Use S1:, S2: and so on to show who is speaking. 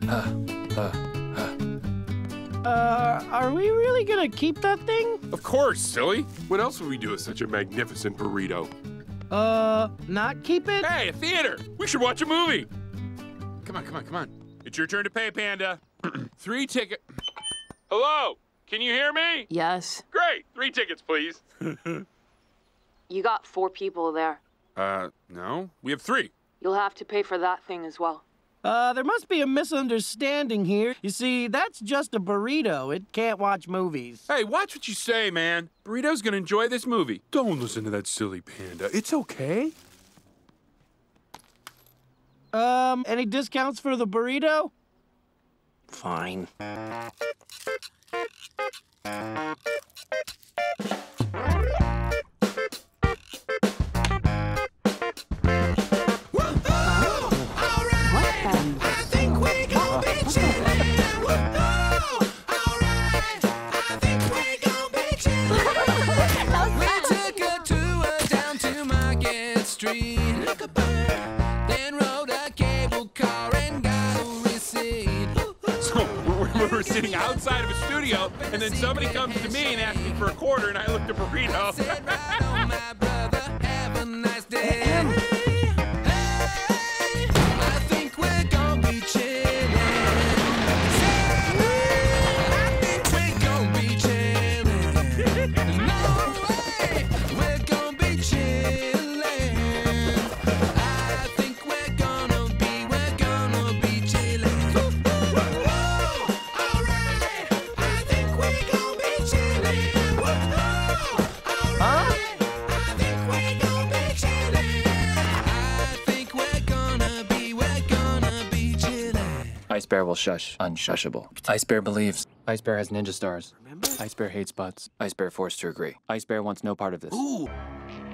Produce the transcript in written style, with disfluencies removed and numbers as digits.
S1: Are we really gonna keep that thing?
S2: Of course, silly. What else would we do with such a magnificent burrito?
S1: Not keep it?
S2: Hey, a theater! We should watch a movie! Come on, come on, come on. It's your turn to pay, Panda. 3 tickets. Hello? Can you hear me?
S3: Yes.
S2: Great! 3 tickets, please.
S3: You got 4 people there.
S2: No. We have 3.
S3: You'll have to pay for that thing as well.
S1: There must be a misunderstanding here. You see, that's just a burrito. It can't watch movies.
S2: Hey, watch what you say, man. Burrito's gonna enjoy this movie. Don't listen to that silly Panda. It's okay.
S1: Any discounts for the burrito? Fine.
S2: We're sitting outside of a studio, and then somebody comes to me and asks me for a quarter, and I looked at Burrito.
S4: I think we're gonna be chillin'. I think we're gonna be chillin'. No way, we're gonna be chillin'. I think we're gonna be chillin'. Alright, I think we're gonna be chillin'.
S1: Huh?
S4: I think we're gonna be chillin'. I think we're gonna be chillin'.
S5: Ice Bear will shush. Unshushable. Ice Bear believes. Ice Bear has ninja stars. Remember? Ice Bear hates butts. Ice Bear forced to agree. Ice Bear wants no part of this.
S4: Ooh.